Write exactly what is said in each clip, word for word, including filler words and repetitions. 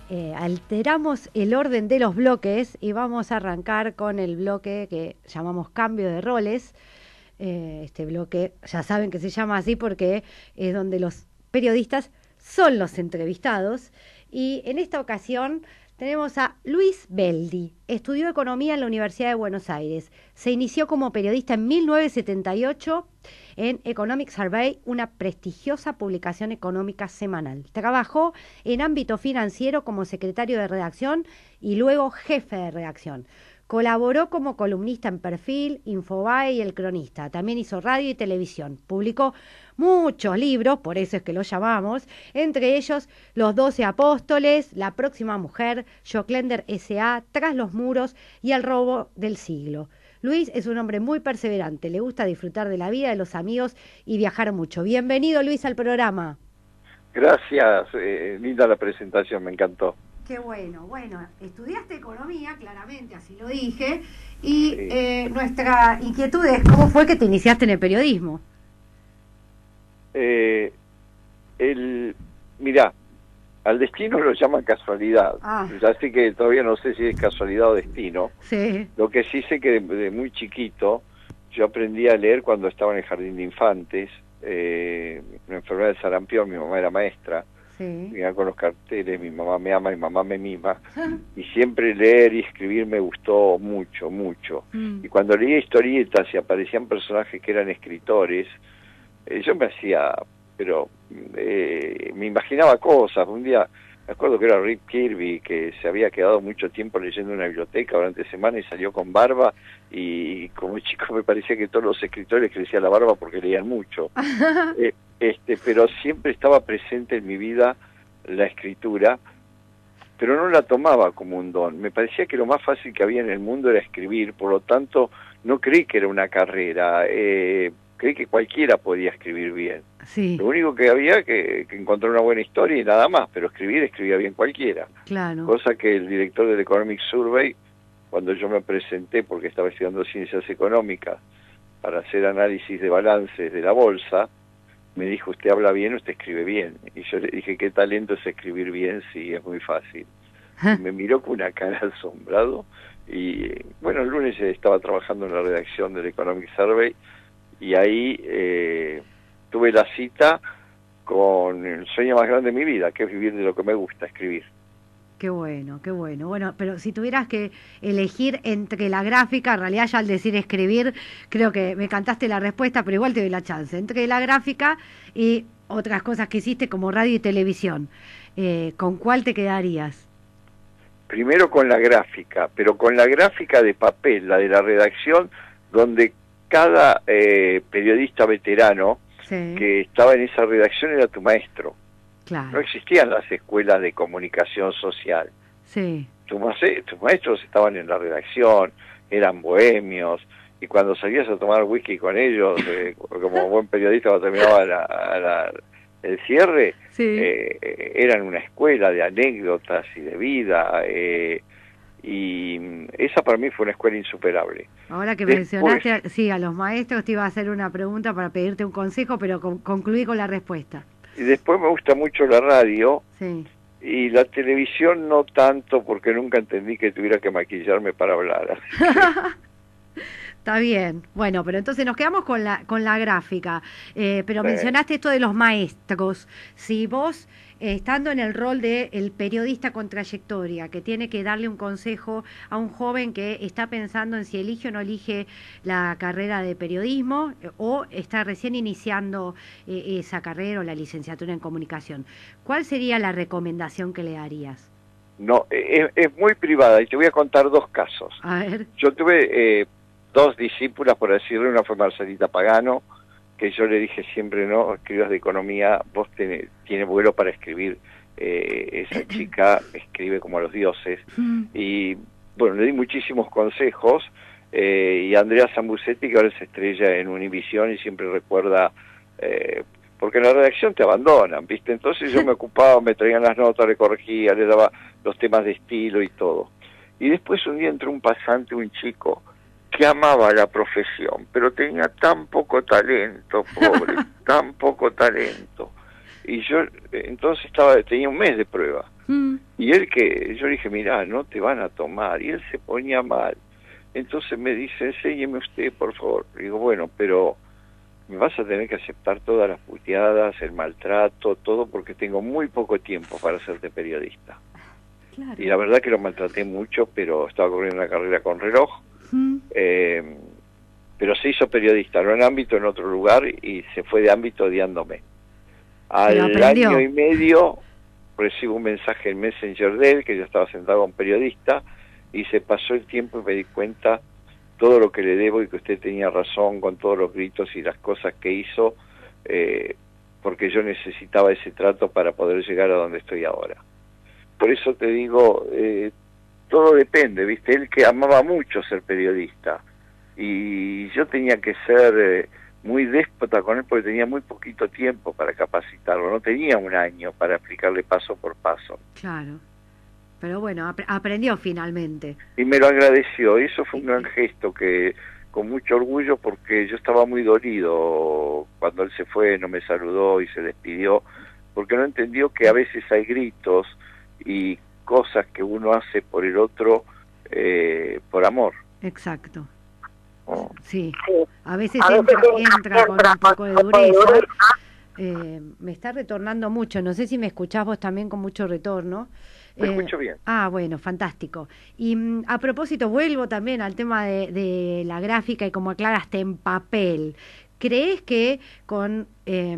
eh, alteramos el orden de los bloques y vamos a arrancar con el bloque que llamamos cambio de roles. Eh, este bloque ya saben que se llama así porque es donde los periodistas son los entrevistados. Y en esta ocasión tenemos a Luis Beldi. Estudió economía en la Universidad de Buenos Aires. Se inició como periodista en mil novecientos setenta y ocho en Economic Survey, una prestigiosa publicación económica semanal. Trabajó en ámbito financiero como secretario de redacción y luego jefe de redacción. Colaboró como columnista en Perfil, Infobae y El Cronista. También hizo radio y televisión. Publicó muchos libros, por eso es que lo llamamos, entre ellos Los Doce Apóstoles, La Próxima Mujer, Joclender S A, Tras los Muros y El Robo del Siglo. Luis es un hombre muy perseverante, le gusta disfrutar de la vida, de los amigos y viajar mucho. Bienvenido, Luis, al programa. Gracias, eh, linda la presentación, me encantó. Qué bueno, bueno, estudiaste economía, claramente, así lo dije, y sí. eh, nuestra inquietud es cómo fue que te iniciaste en el periodismo. Eh, el, mirá, al destino lo llaman casualidad, ah. ya sé que todavía no sé si es casualidad o destino, sí. Lo que sí sé que de, de muy chiquito yo aprendí a leer cuando estaba en el jardín de infantes, eh, una enfermedad de sarampión, mi mamá era maestra, sí. Mirá con los carteles, mi mamá me ama, mi mamá me mima, y siempre leer y escribir me gustó mucho, mucho. Mm. Y cuando leía historietas y aparecían personajes que eran escritores, eh, yo me hacía, pero eh, me imaginaba cosas. Un día, me acuerdo que era Rick Kirby, que se había quedado mucho tiempo leyendo en una biblioteca durante semana y salió con barba, y como chico me parecía que todos los escritores crecían la barba porque leían mucho. eh, Este, pero siempre estaba presente en mi vida la escritura, pero no la tomaba como un don. Me parecía que lo más fácil que había en el mundo era escribir, por lo tanto no creí que era una carrera, eh, creí que cualquiera podía escribir bien. Sí. Lo único que había que, que encontrar una buena historia y nada más, pero escribir escribía bien cualquiera. Claro. Cosa que el director del Economic Survey, cuando yo me presenté porque estaba estudiando ciencias económicas para hacer análisis de balances de la bolsa, me dijo, usted habla bien, usted escribe bien. Y yo le dije, ¿qué talento es escribir bien? Sí, es muy fácil. Y me miró con una cara asombrado. Y bueno, el lunes estaba trabajando en la redacción del Economic Survey y ahí eh, tuve la cita con el sueño más grande de mi vida, que es vivir de lo que me gusta, escribir. Qué bueno, qué bueno. Bueno, pero si tuvieras que elegir entre la gráfica, en realidad ya al decir escribir, creo que me cantaste la respuesta, pero igual te doy la chance. Entre la gráfica y otras cosas que hiciste como radio y televisión, eh, ¿con cuál te quedarías? Primero con la gráfica, pero con la gráfica de papel, la de la redacción, donde cada eh, periodista veterano sí. que estaba en esa redacción era tu maestro. Claro. No existían las escuelas de comunicación social. Sí. Tus, tus maestros estaban en la redacción, eran bohemios, y cuando salías a tomar whisky con ellos, eh, como buen periodista cuando terminaba la, la, el cierre, sí. eh, eran una escuela de anécdotas y de vida, eh, y esa para mí fue una escuela insuperable. Ahora que Después, mencionaste, sí, a los maestros te iba a hacer una pregunta para pedirte un consejo, pero con, concluí con la respuesta. Y después me gusta mucho la radio, sí. y la televisión no tanto, porque nunca entendí que tuviera que maquillarme para hablar. Así que... Está bien, bueno, pero entonces nos quedamos con la con la gráfica, eh, pero sí. Mencionaste esto de los maestros. Si vos, eh, estando en el rol de el periodista con trayectoria, que tiene que darle un consejo a un joven que está pensando en si elige o no elige la carrera de periodismo, eh, o está recién iniciando eh, esa carrera o la licenciatura en comunicación, ¿cuál sería la recomendación que le darías? No, es, es muy privada y te voy a contar dos casos. A ver. Yo tuve... Eh, dos discípulas, por decirlo, una fue Marcelita Pagano, que yo le dije siempre, no, escribas de economía, vos tenés, tiene vuelo para escribir, eh, esa chica escribe como a los dioses, y bueno, le di muchísimos consejos, eh, y Andrea Zambucetti, que ahora es estrella en Univisión y siempre recuerda, eh, porque en la redacción te abandonan, ¿viste? Entonces yo me ocupaba, me traían las notas, le corregía, le daba los temas de estilo y todo. Y después un día entró un pasante, un chico, que amaba la profesión, pero tenía tan poco talento, pobre, tan poco talento. Y yo entonces estaba tenía un mes de prueba. Mm. Y él que, yo le dije, mirá, no te van a tomar, y él se ponía mal. Entonces me dice, enséñeme usted, por favor. Le digo, bueno, pero me vas a tener que aceptar todas las puteadas, el maltrato, todo, porque tengo muy poco tiempo para hacerte periodista. Claro. Y la verdad que lo maltraté mucho, pero estaba corriendo una carrera con reloj. Mm. Eh, pero se hizo periodista, no en ámbito, en otro lugar, y se fue de ámbito odiándome. Al año y medio recibo un mensaje en Messenger de él, que yo estaba sentado con un periodista, y se pasó el tiempo y me di cuenta todo lo que le debo y que usted tenía razón con todos los gritos y las cosas que hizo, eh, porque yo necesitaba ese trato para poder llegar a donde estoy ahora. Por eso te digo, eh, todo depende, ¿viste? Él que amaba mucho ser periodista, y yo tenía que ser eh, muy déspota con él porque tenía muy poquito tiempo para capacitarlo, no tenía un año para explicarle paso por paso. Claro, pero bueno, ap aprendió finalmente. Y me lo agradeció, y eso fue un gran gesto que con mucho orgullo, porque yo estaba muy dolido cuando él se fue, no me saludó y se despidió, porque no entendió que a veces hay gritos y cosas que uno hace por el otro eh, por amor. Exacto. Oh. Sí, a veces entra, entra con un poco de dureza. Eh, me está retornando mucho, no sé si me escuchás vos también con mucho retorno. Me eh, escucho bien. Ah, bueno, fantástico. Y mm, a propósito, vuelvo también al tema de, de la gráfica y como aclaraste, en papel. ¿Crees que con, eh,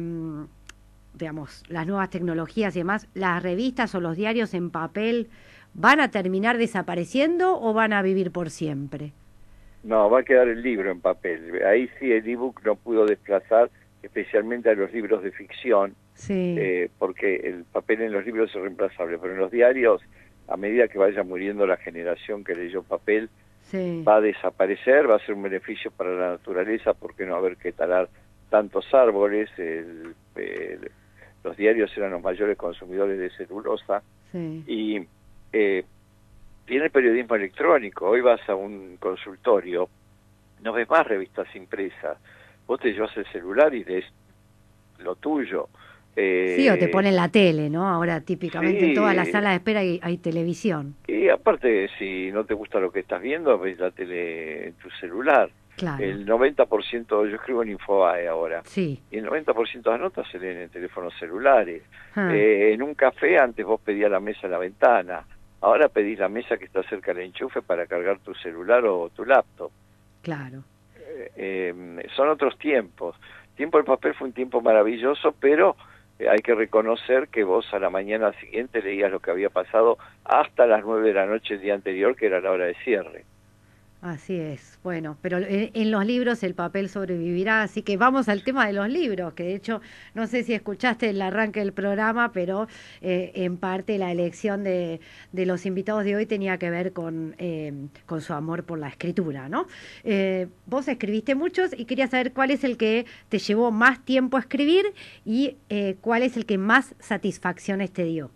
digamos, las nuevas tecnologías y demás, las revistas o los diarios en papel van a terminar desapareciendo o van a vivir por siempre? No, va a quedar el libro en papel. Ahí sí el ebook no pudo desplazar, especialmente a los libros de ficción, sí. eh, porque el papel en los libros es reemplazable, pero en los diarios, a medida que vaya muriendo la generación que leyó papel, sí. va a desaparecer, va a ser un beneficio para la naturaleza, porque no va a haber que talar tantos árboles. El, el, los diarios eran los mayores consumidores de celulosa, sí. y eh, tiene el periodismo electrónico. Hoy vas a un consultorio, no ves más revistas impresas, vos te llevas el celular y lees lo tuyo. Eh, sí, o te ponen la tele, ¿no? Ahora típicamente sí, en toda la sala de espera hay, hay televisión. Y aparte, si no te gusta lo que estás viendo, ves la tele en tu celular. Claro. El noventa por ciento, yo escribo en Infobae ahora, sí. y el noventa por ciento de las notas se leen en teléfonos celulares. Ah. Eh, en un café antes vos pedías la mesa en la ventana, ahora pedís la mesa que está cerca del enchufe para cargar tu celular o tu laptop. Claro. Eh, eh, son otros tiempos. Tiempo del papel fue un tiempo maravilloso, pero eh, hay que reconocer que vos a la mañana siguiente leías lo que había pasado hasta las nueve de la noche el día anterior, que era la hora de cierre. Así es, bueno, pero en, en los libros el papel sobrevivirá, así que vamos al tema de los libros, que de hecho, no sé si escuchaste el arranque del programa, pero eh, en parte la elección de, de los invitados de hoy tenía que ver con, eh, con su amor por la escritura, ¿no? Eh, vos escribiste muchos y quería saber cuál es el que te llevó más tiempo a escribir y eh, cuál es el que más satisfacciones te dio.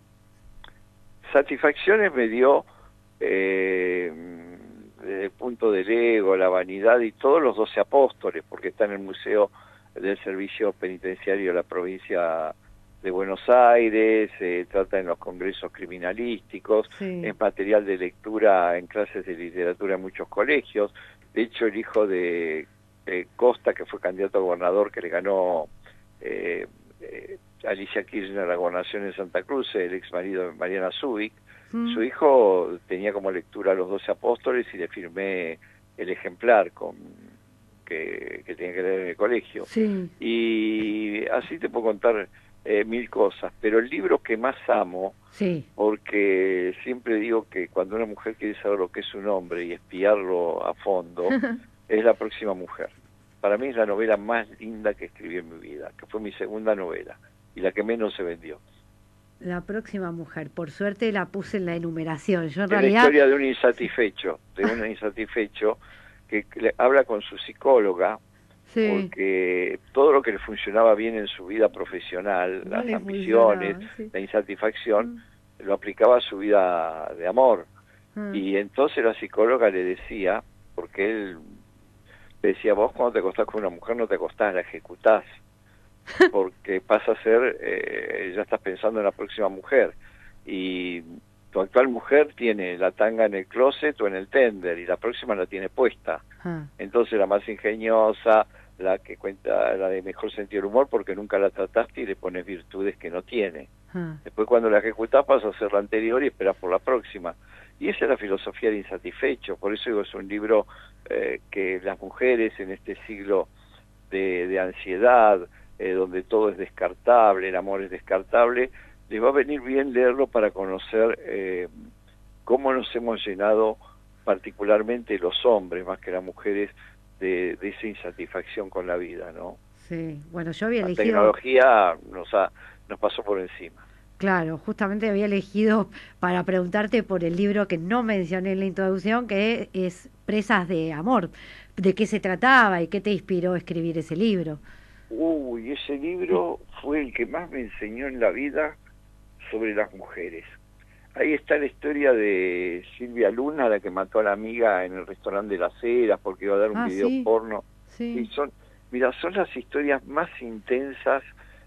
Satisfacciones me dio... Eh, desde el punto del ego, la vanidad y todos los doce apóstoles, porque está en el Museo del Servicio Penitenciario de la provincia de Buenos Aires, se eh, trata en los congresos criminalísticos, sí. es material de lectura en clases de literatura en muchos colegios. De hecho, el hijo de, de Costa, que fue candidato a gobernador, que le ganó eh, eh, Alicia Kirchner a la gobernación en Santa Cruz, el ex marido de Mariana Zubik, Mm. su hijo tenía como lectura los doce apóstoles y le firmé el ejemplar con que, que tenía que leer en el colegio. Sí. Y así te puedo contar eh, mil cosas, pero el libro que más amo, sí. porque siempre digo que cuando una mujer quiere saber lo que es un hombre y espiarlo a fondo, es La próxima mujer. Para mí es la novela más linda que escribí en mi vida, que fue mi segunda novela y la que menos se vendió. La próxima mujer, por suerte la puse en la enumeración. Yo en es realidad... la historia de un insatisfecho, de un insatisfecho que le habla con su psicóloga, sí. porque todo lo que le funcionaba bien en su vida profesional, no las ambiciones, sí. la insatisfacción, mm. lo aplicaba a su vida de amor. Mm. Y entonces la psicóloga le decía, porque él le decía, vos cuando te acostás con una mujer no te acostás, la ejecutás. Porque pasa a ser, eh, ya estás pensando en la próxima mujer, y tu actual mujer tiene la tanga en el closet o en el tender y la próxima la tiene puesta. Ah. Entonces la más ingeniosa, la que cuenta, la de mejor sentido del humor, porque nunca la trataste y le pones virtudes que no tiene. Ah. Después cuando la ejecutás pasas a hacer la anterior y esperas por la próxima. Y esa es la filosofía de Insatisfecho. Por eso digo, es un libro eh, que las mujeres en este siglo de, de ansiedad, eh, donde todo es descartable, el amor es descartable, les va a venir bien leerlo para conocer eh, cómo nos hemos llenado particularmente los hombres, más que las mujeres, de, de esa insatisfacción con la vida, ¿no? Sí, bueno, yo había la elegido... La tecnología nos, ha, nos pasó por encima. Claro, justamente había elegido para preguntarte por el libro que no mencioné en la introducción, que es Presas de Amor. ¿De qué se trataba y qué te inspiró a escribir ese libro? Uy, ese libro fue el que más me enseñó en la vida sobre las mujeres. Ahí está la historia de Silvia Luna, la que mató a la amiga en el restaurante de Las Heras porque iba a dar un ah, video sí, porno. Sí. Y son, mira, son las historias más intensas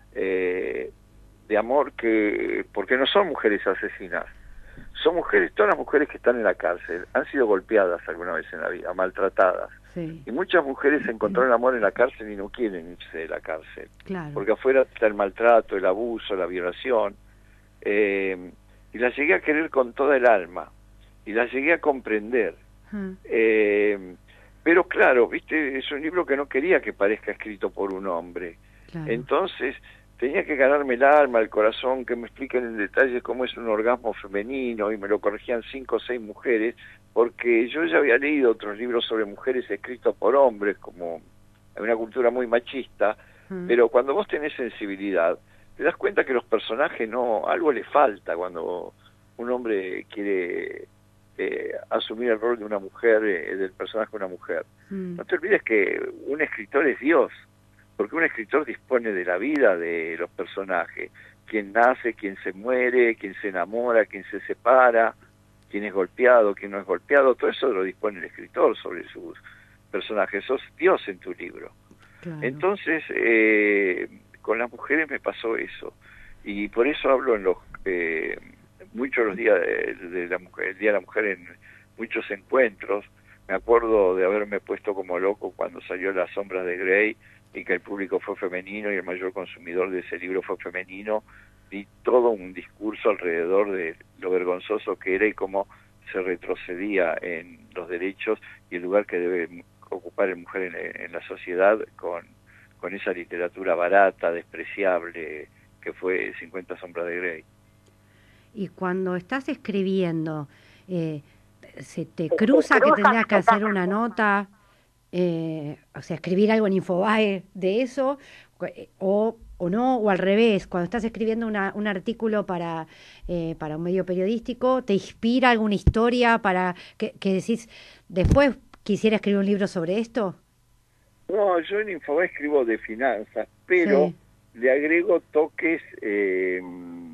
eh, de amor que, porque no son mujeres asesinas, son mujeres, todas las mujeres que están en la cárcel, han sido golpeadas alguna vez en la vida, maltratadas. Sí. Y muchas mujeres encontraron amor en la cárcel y no quieren irse de la cárcel. Claro. Porque afuera está el maltrato, el abuso, la violación. Eh, y las llegué a querer con toda el alma. Y las llegué a comprender. Uh-huh. Eh, pero claro, viste, es un libro que no quería que parezca escrito por un hombre. Claro. Entonces tenía que ganarme el alma, el corazón, que me expliquen en detalle cómo es un orgasmo femenino, y me lo corregían cinco o seis mujeres, porque yo ya había leído otros libros sobre mujeres escritos por hombres, como hay una cultura muy machista, mm. pero cuando vos tenés sensibilidad, te das cuenta que los personajes no, algo les falta cuando un hombre quiere eh, asumir el rol de una mujer, eh, del personaje de una mujer. Mm. No te olvides que un escritor es Dios, porque un escritor dispone de la vida de los personajes, quién nace, quién se muere, quién se enamora, quién se separa, quién es golpeado, quién no es golpeado, todo eso lo dispone el escritor sobre sus personajes, sos Dios en tu libro. Claro. Entonces, eh, con las mujeres me pasó eso, y por eso hablo en los eh, muchos los días de, de la mujer, el Día de la Mujer en muchos encuentros. Me acuerdo de haberme puesto como loco cuando salió Las Sombras de Grey, y que el público fue femenino y el mayor consumidor de ese libro fue femenino. Vi todo un discurso alrededor de lo vergonzoso que era y cómo se retrocedía en los derechos y el lugar que debe ocupar la mujer en, en la sociedad con, con esa literatura barata, despreciable, que fue cincuenta sombras de Grey. Y cuando estás escribiendo, eh, ¿se te cruza que tendrías que hacer una nota? Eh, o sea, escribir algo en Infobae de eso, o, o no, o al revés, cuando estás escribiendo una, un artículo para, eh, para un medio periodístico, ¿te inspira alguna historia para que, que decís, después quisiera escribir un libro sobre esto? No, yo en Infobae escribo de finanzas, pero sí. le agrego toques eh,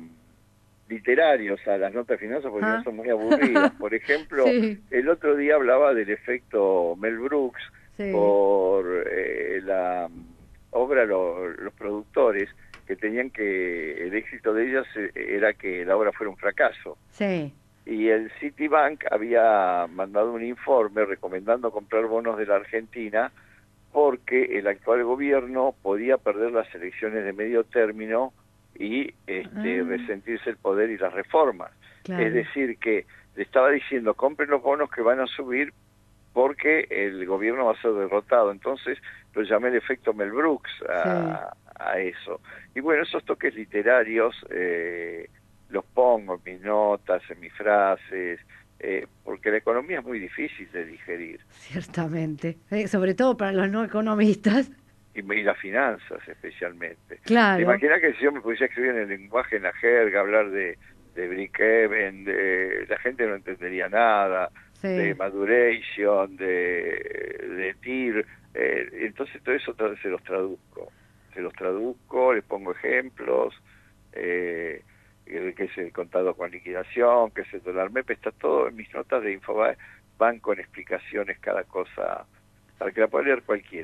literarios a las notas de finanzas porque ah. no son muy aburridas. Por ejemplo, sí. el otro día hablaba del efecto Mel Brooks, sí. por eh, la obra lo, los productores que tenían que el éxito de ellas era que la obra fuera un fracaso. Sí. Y el Citibank había mandado un informe recomendando comprar bonos de la Argentina porque el actual gobierno podía perder las elecciones de medio término y este, ah. resentirse el poder y las reformas. Claro. Es decir, que le estaba diciendo, compren los bonos que van a subir porque el gobierno va a ser derrotado. Entonces lo llamé el efecto Mel Brooks a, sí. a eso. Y bueno, esos toques literarios eh, los pongo en mis notas, en mis frases, eh, porque la economía es muy difícil de digerir. Ciertamente, eh, sobre todo para los no economistas. Y, y las finanzas especialmente. Claro. ¿Te imaginas que si yo me pudiera escribir en el lenguaje, en la jerga, hablar de, de Break-Even, de, la gente no entendería nada, sí. de Maduration, de, de T I R, eh, entonces todo eso se los traduzco, se los traduzco, les pongo ejemplos, eh, que es el contado con liquidación, que es el dólar M E P, está todo en mis notas de Infobae, van con explicaciones cada cosa, para que la pueda leer cualquiera.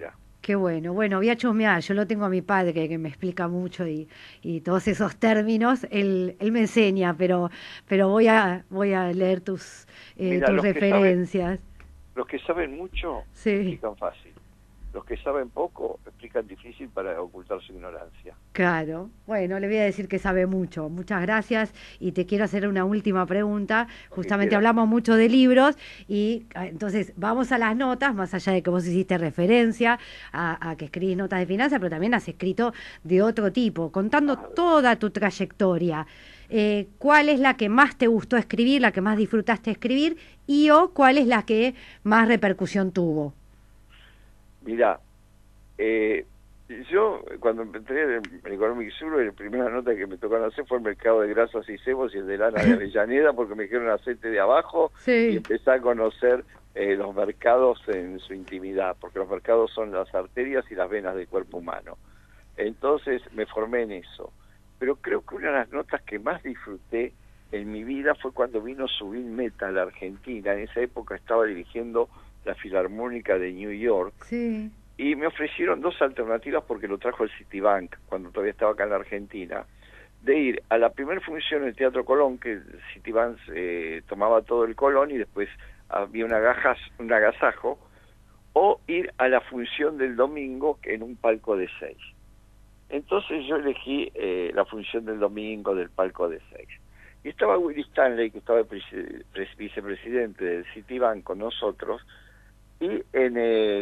Qué bueno. Bueno, voy a chusmear. Yo lo tengo a mi padre que, que me explica mucho y, y todos esos términos, él, él me enseña, pero, pero voy a, voy a leer tus, eh, Mira, tus los que saben, referencias. los que saben mucho Sí. explican fácil. Los que saben poco explican difícil para ocultar su ignorancia. Claro, bueno, le voy a decir que sabe mucho. Muchas gracias y te quiero hacer una última pregunta. Lo que Justamente quieras. hablamos mucho de libros y ah, entonces vamos a las notas, más allá de que vos hiciste referencia a, a que escribís notas de finanzas, pero también has escrito de otro tipo, contando toda tu trayectoria. Eh, ¿cuál es la que más te gustó escribir, la que más disfrutaste escribir y o cuál es la que más repercusión tuvo? Mira, eh, yo cuando entré en el Economic Sur, la primera nota que me tocaron hacer fue el mercado de grasas y cebos y el de lana de Avellaneda, porque me dijeron aceite de abajo Sí. y empecé a conocer eh, los mercados en su intimidad, porque los mercados son las arterias y las venas del cuerpo humano. Entonces me formé en eso. Pero creo que una de las notas que más disfruté en mi vida fue cuando vino Subin Meta a la Argentina. En esa época estaba dirigiendo la Filarmónica de New York. Sí. Y me ofrecieron dos alternativas porque lo trajo el Citibank, cuando todavía estaba acá en la Argentina, de ir a la primera función en el Teatro Colón, que el Citibank eh, tomaba todo el Colón y después había una gajas, un agasajo, o ir a la función del domingo en un palco de seis. Entonces yo elegí eh, la función del domingo del palco de seis. Y estaba Willy Stanley, que estaba el vicepresidente del Citibank con nosotros, y en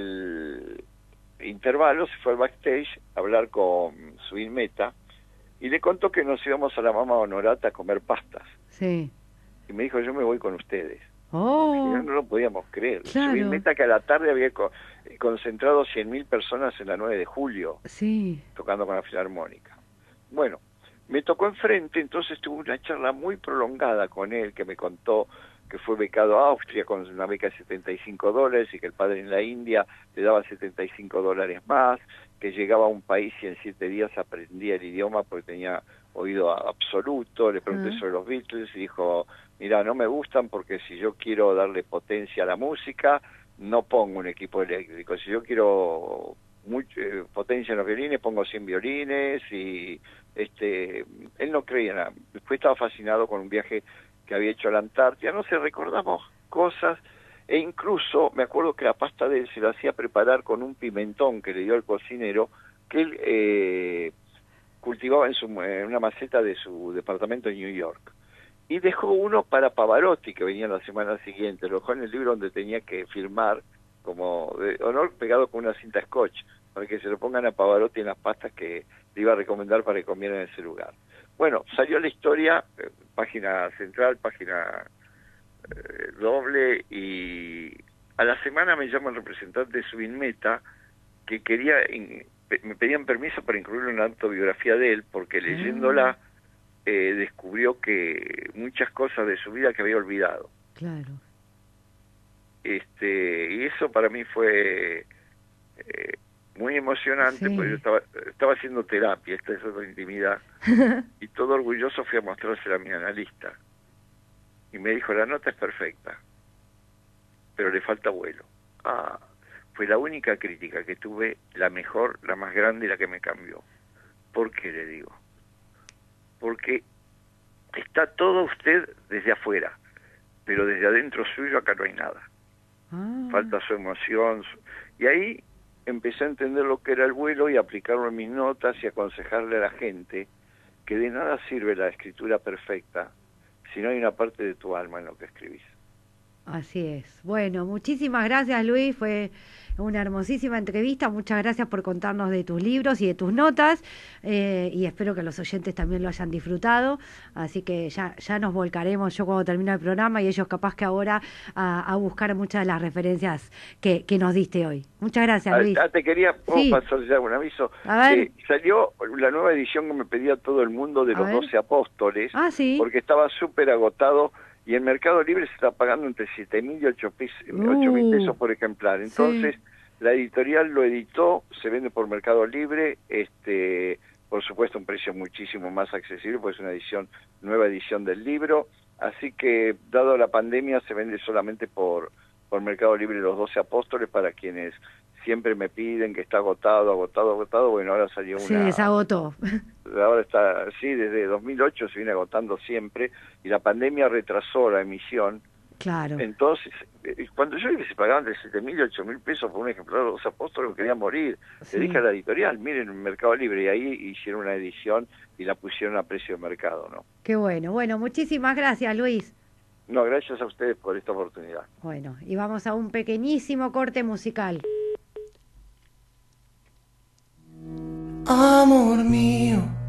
el intervalo se fue al backstage a hablar con Subin Meta y le contó que nos íbamos a la Mama Honorata a comer pastas. Sí. Y me dijo, yo me voy con ustedes. Oh, Y no lo podíamos creer. claro. Subin Meta, que a la tarde había co concentrado cien mil personas en la nueve de julio, sí. tocando con la Filarmónica. Bueno, me tocó enfrente, entonces tuve una charla muy prolongada con él, que me contó que fue becado a Austria con una beca de setenta y cinco dólares y que el padre en la India le daba setenta y cinco dólares más, que llegaba a un país y en siete días aprendía el idioma porque tenía oído absoluto. Le pregunté uh-huh. sobre los Beatles y dijo, mira, no me gustan porque si yo quiero darle potencia a la música, no pongo un equipo eléctrico. Si yo quiero mucho, eh, potencia en los violines, pongo cien violines. Y este él no creía nada. Después estaba fascinado con un viaje que había hecho a la Antártida. No sé, recordamos cosas, e incluso me acuerdo que la pasta de él se la hacía preparar con un pimentón que le dio al cocinero, que él eh, cultivaba en, su, en una maceta de su departamento en New York. Y dejó uno para Pavarotti, que venía la semana siguiente. Lo dejó en el libro donde tenía que firmar como de honor, pegado con una cinta scotch, para que se lo pongan a Pavarotti en las pastas que le iba a recomendar para que comiera en ese lugar. Bueno, salió la historia, eh, página central, página eh, doble, y a la semana me llama el representante de Subin Meta, que quería, in, me pedían permiso para incluir una autobiografía de él, porque leyéndola eh, descubrió que muchas cosas de su vida que había olvidado. Claro. Este, y eso para mí fue eh, muy emocionante, sí. Porque yo estaba, estaba haciendo terapia, esta es otra intimidad, y todo orgulloso fui a mostrársela a mi analista. Y me dijo, la nota es perfecta, pero le falta vuelo. Ah, fue la única crítica que tuve, la mejor, la más grande y la que me cambió. ¿Por qué le digo? Porque está todo usted desde afuera, pero desde adentro suyo acá no hay nada. Ah. Falta su emoción. Su... Y ahí empecé a entender lo que era el vuelo y aplicarlo en mis notas y aconsejarle a la gente que de nada sirve la escritura perfecta si no hay una parte de tu alma en lo que escribís. Así es. Bueno, muchísimas gracias, Luis. Fue una hermosísima entrevista. Muchas gracias por contarnos de tus libros y de tus notas. Eh, y espero que los oyentes también lo hayan disfrutado. Así que ya, ya nos volcaremos yo cuando termine el programa y ellos capaz que ahora a, a buscar muchas de las referencias que, que nos diste hoy. Muchas gracias, Luis. Ah, te quería sí. pasar ya un aviso. A ver. Eh, salió la nueva edición que me pedía todo el mundo de a los ver. doce apóstoles. Ah, sí. Porque estaba súper agotado. Y en Mercado Libre se está pagando entre siete mil y ocho mil pesos por ejemplar. Entonces, sí. La editorial lo editó, se vende por Mercado Libre, este, por supuesto un precio muchísimo más accesible, porque es una edición, nueva edición del libro. Así que, dado la pandemia, se vende solamente por, por Mercado Libre los doce apóstoles para quienes siempre me piden que está agotado, agotado, agotado. Bueno, ahora salió una... Se desagotó. Ahora está, sí, desde dos mil ocho se viene agotando siempre, y la pandemia retrasó la emisión. Claro. Entonces, cuando yo vi que se pagaban de siete mil, ocho mil pesos por un ejemplar de Los Apóstoles, quería morir. Sí. Le dije a la editorial, miren, en Mercado Libre, y ahí hicieron una edición y la pusieron a precio de mercado, ¿no? Qué bueno. Bueno, muchísimas gracias, Luis. No, gracias a ustedes por esta oportunidad. Bueno, y vamos a un pequeñísimo corte musical. Amor mío,